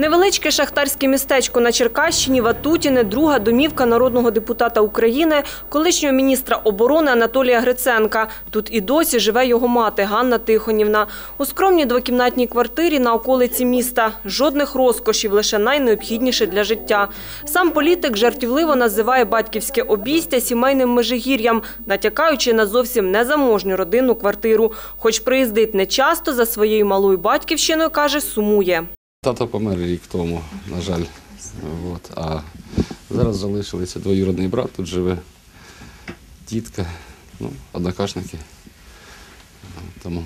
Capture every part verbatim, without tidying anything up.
Невеличке шахтарське містечко на Черкащині, Ватутіне, друга домівка народного депутата України, колишнього міністра оборони Анатолія Гриценка. Тут і досі живе його мати Ганна Тихонівна. У скромній двокімнатній квартирі на околиці міста. Жодних розкошів, лише найнеобхідніше для життя. Сам політик жартівливо називає батьківське обійстя сімейним межигір'ям, натякаючи на зовсім незаможню родинну квартиру. Хоч приїздить нечасто, за своєю малою батьківщиною, каже, сумує. Тато помер рік тому, на жаль. От. А зараз залишилися двоюрідний брат, тут живе тітка, ну, однокашники. Тому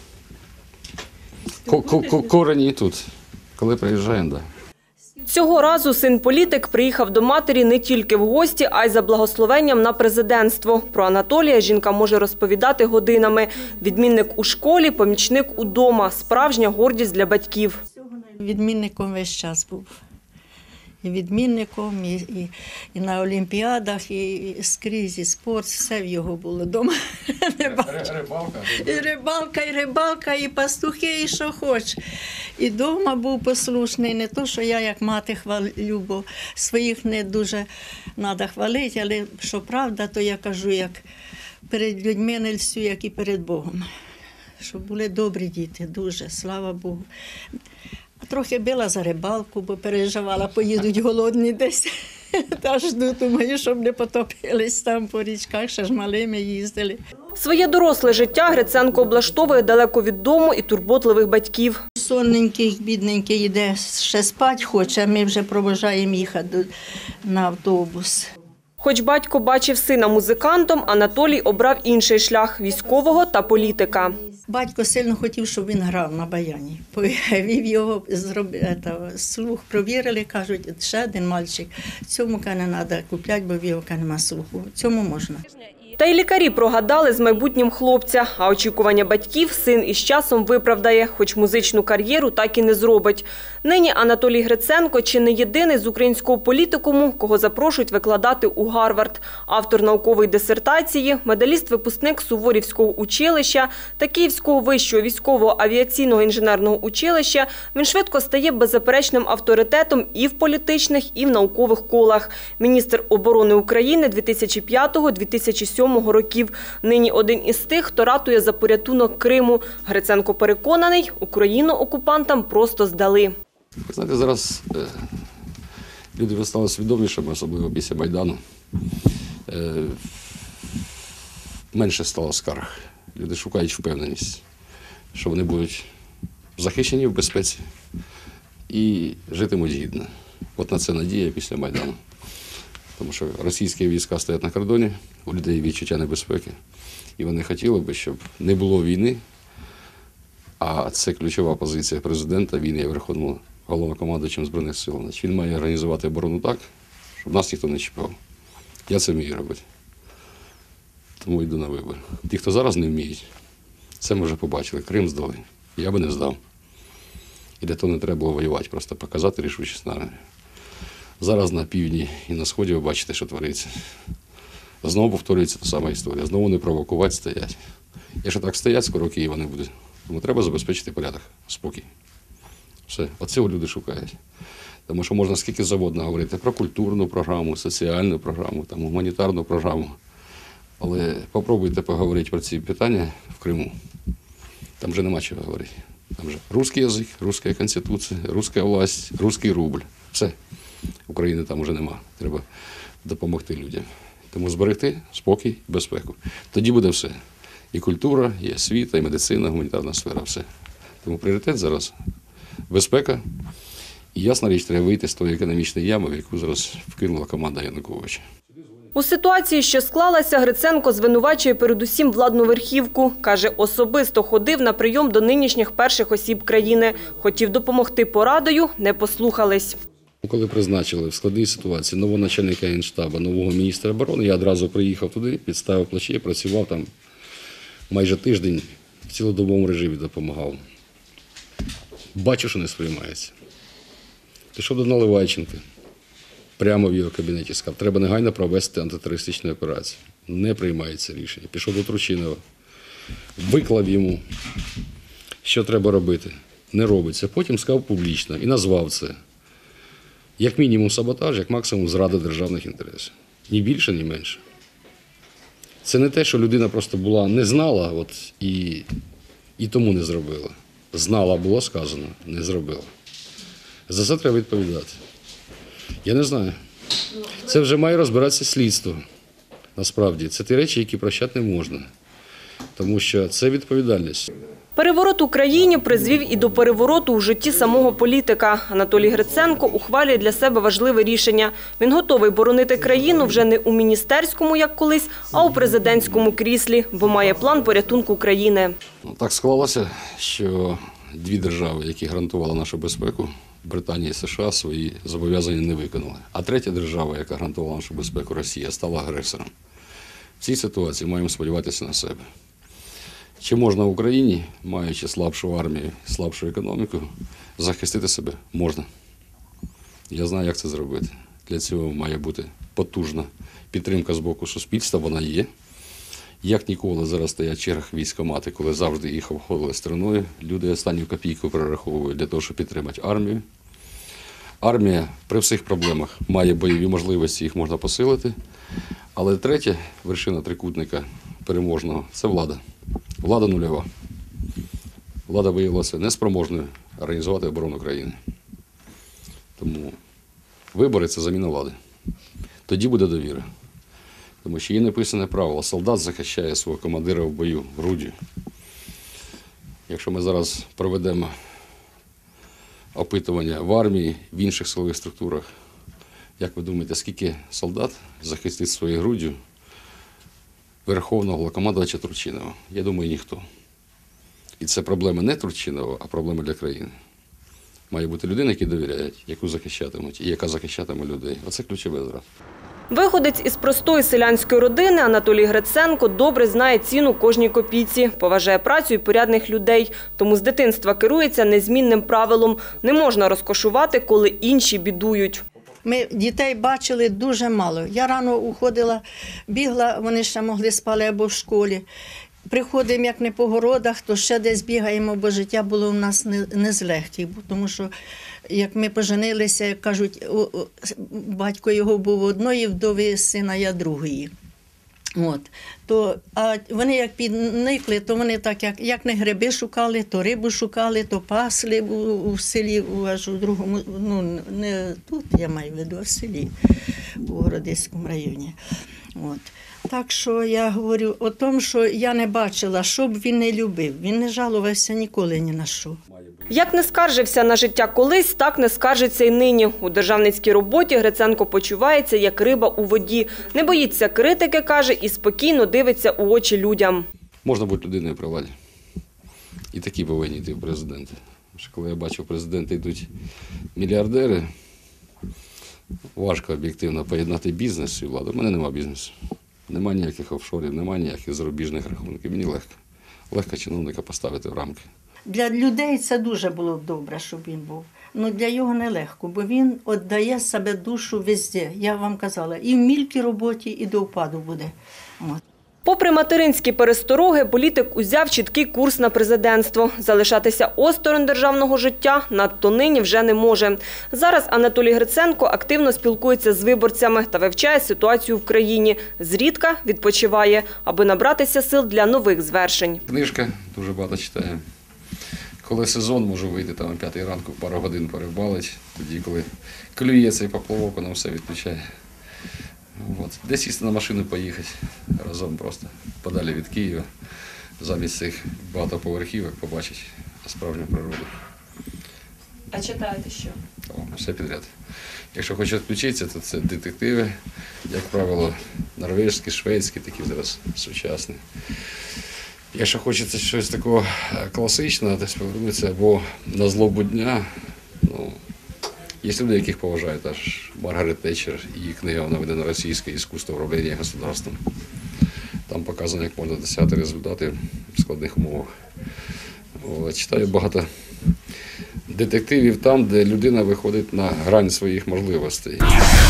корені тут. Коли приїжджаємо, так. Да. Цього разу син-політик приїхав до матері не тільки в гості, а й за благословенням на президентство. Про Анатолія жінка може розповідати годинами. Відмінник у школі, помічник удома. Справжня гордість для батьків. Відмінником весь час був. І відмінником, і, і, і на олімпіадах, і, і скрізь, і спорт, все в його було вдома. Рибалка. І рибалка, і рибалка, і пастухи, і що хоч. І вдома був послушний, не то, що я як мати хвалю, бо своїх не дуже треба хвалити, але що правда, то я кажу, як перед людьми не льстю, як і перед Богом. Щоб були добрі діти, дуже, слава Богу. Трохи била за рибалку, бо переживала, поїдуть голодні десь. Та жду, думаю, щоб не потопились там по річках, ще ж малими їздили. Своє доросле життя Гриценко облаштовує далеко від дому і турботливих батьків. Сонненький, бідненький йде, ще спать хоче, а ми вже провожаємо їхати на автобус. Хоч батько бачив сина музикантом, Анатолій обрав інший шлях – військового та політика. Батько сильно хотів, щоб він грав на баяні. Повів його, слух провірили, кажуть, ще один мальчик. Цьому не треба купляти, бо в його нема слуху. Цьому можна. Та й лікарі прогадали з майбутнім хлопця, а очікування батьків син із часом виправдає, хоч музичну кар'єру так і не зробить. Нині Анатолій Гриценко чи не єдиний з українського політикуму, кого запрошують викладати у Гарвард. Автор наукової дисертації, медаліст-випускник Суворівського училища та Київського вищого військового авіаційного інженерного училища, він швидко стає беззаперечним авторитетом і в політичних, і в наукових колах. Міністр оборони України дві тисячі п'ятого - дві тисячі сьомого років. Нині один із тих, хто ратує за порятунок Криму. Гриценко переконаний, Україну окупантам просто здали. Ви знаєте, зараз е, люди стали свідомішими, особливо після Майдану. Е, менше стало скарг. Люди шукають впевненість, що вони будуть захищені в безпеці і житимуть гідно. От на це надія після Майдану. Тому що російські війська стоять на кордоні, у людей відчуття небезпеки. І вони хотіли б, щоб не було війни, а це ключова позиція президента, він є верховним головнокомандуючим Збройних сил. Він має організувати оборону так, щоб нас ніхто не чіпав. Я це вмію робити. Тому йду на вибори. Ті, хто зараз не вміють, це ми вже побачили. Крим здали. Я би не здав. І для того не треба було воювати, просто показати рішучість армії. Зараз на півдні і на сході ви бачите, що твориться. Знову повторюється та сама історія. Знову не провокувати, стоять. Якщо так стоять, скоро Києва не буде. Тому треба забезпечити порядок, спокій. Все. Оцього люди шукають. Тому що можна скільки завгодно говорити про культурну програму, соціальну програму, там, гуманітарну програму. Але попробуйте поговорити про ці питання в Криму. Там вже нема чого говорити. Там вже русський язик, русська конституція, русська власть, русський рубль. Все. України там вже нема. Треба допомогти людям. Тому зберегти спокій, безпеку. Тоді буде все. І культура, і освіта, і медицина, гуманітарна сфера, все. Тому пріоритет зараз – безпека. І ясна річ, треба вийти з тої економічної ями, в яку зараз вкинула команда Януковича. У ситуації, що склалася, Гриценко звинувачує передусім владну верхівку. Каже, особисто ходив на прийом до нинішніх перших осіб країни. Хотів допомогти порадою, не послухались. Коли призначили в складній ситуації нового начальника Генштабу, нового міністра оборони, я одразу приїхав туди, підставив плечі, працював там майже тиждень, в цілодобовому режимі допомагав. Бачу, що не сприймається. Пішов до Наливайченка, прямо в його кабінеті сказав, треба негайно провести антитерористичну операцію. Не приймається рішення. Пішов до Тручинова, виклав йому, що треба робити. Не робиться. Потім сказав публічно і назвав це. Як мінімум саботаж, як максимум зрада державних інтересів. Ні більше, ні менше. Це не те, що людина просто була, не знала от, і, і тому не зробила. Знала, було сказано, не зробила. За це треба відповідати. Я не знаю. Це вже має розбиратися слідство. Насправді, це ті речі, які прощати не можна. Тому що це відповідальність. Переворот у країні призвів і до перевороту у житті самого політика. Анатолій Гриценко ухвалює для себе важливе рішення. Він готовий боронити країну вже не у міністерському, як колись, а у президентському кріслі, бо має план порятунку країни. Так склалося, що дві держави, які гарантували нашу безпеку, Британія і США, свої зобов'язання не виконали. А третя держава, яка гарантувала нашу безпеку, Росія, стала агресором. В цій ситуації маємо сподіватися на себе. Чи можна в Україні, маючи слабшу армію, слабшу економіку, захистити себе? Можна. Я знаю, як це зробити. Для цього має бути потужна підтримка з боку суспільства, вона є. Як ніколи зараз стоять в чергах військкомати, коли завжди їх обходили стороною. Люди останню копійку прораховують для того, щоб підтримати армію. Армія при всіх проблемах має бойові можливості, їх можна посилити. Але третя вершина трикутника переможного – це влада. Влада нульова. Влада виявилася неспроможною організувати оборону країни. Тому вибори – це заміна влади. Тоді буде довіра. Тому що є написане правило: солдат захищає свого командира в бою груддю. Якщо ми зараз проведемо опитування в армії, в інших силових структурах, як ви думаєте, скільки солдат захистить своєю груддю Верховного Головнокомандувача Турчинова? Я думаю, ніхто. І це проблема не Турчинова, а проблема для країни. Має бути людина, які довіряють, яку захищатимуть, і яка захищатиме людей. Оце ключове зараз. Виходець із простої селянської родини Анатолій Гриценко добре знає ціну кожній копійці, поважає працю і порядних людей. Тому з дитинства керується незмінним правилом – не можна розкошувати, коли інші бідують. Ми дітей бачили дуже мало. Я рано уходила, бігла, вони ще могли спали або в школі. Приходимо, як не по городах, то ще десь бігаємо, бо життя було у нас не, не з легких. Тому що, як ми поженилися, як кажуть, о, о, батько його був одної вдови сина, я другої. От. То, а вони як підникли, то вони так, як, як не гриби шукали, то рибу шукали, то пасли у, у селі, у, аж у другому, ну не тут, я маю в виду, а в селі, у Городиському районі. От. Так що я говорю о тому, що я не бачила, що б він не любив. Він не жалувався ніколи ні на що. Як не скаржився на життя колись, так не скаржиться й нині. У державницькій роботі Гриценко почувається, як риба у воді. Не боїться критики, каже, і спокійно дивиться у очі людям. Можна бути людиною при владі. І такі повинні йти в президенти. Що коли я бачу, в президенти йдуть мільярдери, важко об'єктивно поєднати бізнес і владу. У мене немає бізнесу. Нема ніяких офшорів, нема ніяких зарубіжних рахунків. Мені легко. Легко чиновника поставити в рамки. Для людей це дуже було б добре, щоб він був. Ну для його нелегко, бо він віддає себе душу везде. Я вам казала, і в мілкій роботі, і до впаду буде. От. Попри материнські перестороги, політик узяв чіткий курс на президентство. Залишатися осторонь державного життя надто нині вже не може. Зараз Анатолій Гриценко активно спілкується з виборцями та вивчає ситуацію в країні. Зрідка відпочиває, аби набратися сил для нових звершень. Книжка, дуже багато читаю. Коли сезон, можу вийти там о п'ятій ранку, пару годин перебалить. Тоді, коли клює цей поплавок, воно все відключає. От. Десь сісти на машину, поїхати разом просто подалі від Києва, замість цих багатоповерхівок побачити справжню природу. А читаєте що? О, все підряд. Якщо хочу відключитися, то це детективи, як правило, норвежські, шведські, такі зараз сучасні. Якщо хочеться щось такого класичного, то повернутися або на злобу дня. Ну, є люди, яких поважають, аж Маргарет Тетчер, її книга, вона видана російське «Іскусство управління государством». Там показано, як можна досягти результати в складних умовах. От, читаю багато детективів там, де людина виходить на грань своїх можливостей.